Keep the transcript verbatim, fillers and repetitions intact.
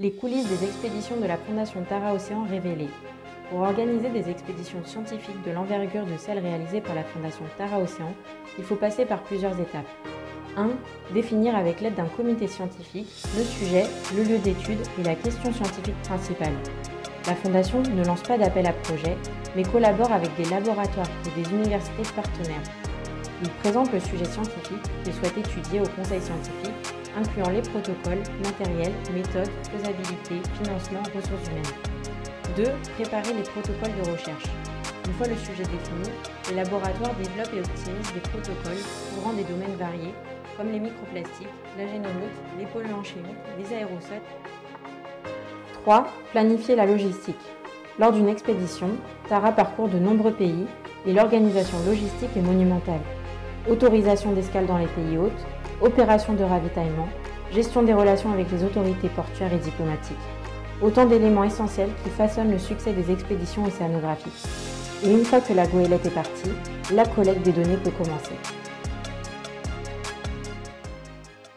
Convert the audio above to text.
Les coulisses des expéditions de la Fondation Tara Océan révélées. Pour organiser des expéditions scientifiques de l'envergure de celles réalisées par la Fondation Tara Océan, il faut passer par plusieurs étapes. un. Définir avec l'aide d'un comité scientifique le sujet, le lieu d'étude et la question scientifique principale. La Fondation ne lance pas d'appel à projet, mais collabore avec des laboratoires et des universités partenaires. Il présente le sujet scientifique qu'il souhaite étudier au conseil scientifique, incluant les protocoles, matériel, méthodes, faisabilité, financement, ressources humaines. deux. Préparer les protocoles de recherche. Une fois le sujet défini, les laboratoires développent et optimisent des protocoles couvrant des domaines variés, comme les microplastiques, la génomique, les polluants chimiques, les aérosols. trois. Planifier la logistique. Lors d'une expédition, Tara parcourt de nombreux pays et l'organisation logistique est monumentale. Autorisation d'escale dans les pays hôtes, opération de ravitaillement, gestion des relations avec les autorités portuaires et diplomatiques. Autant d'éléments essentiels qui façonnent le succès des expéditions océanographiques. Et une fois que la goélette est partie, la collecte des données peut commencer.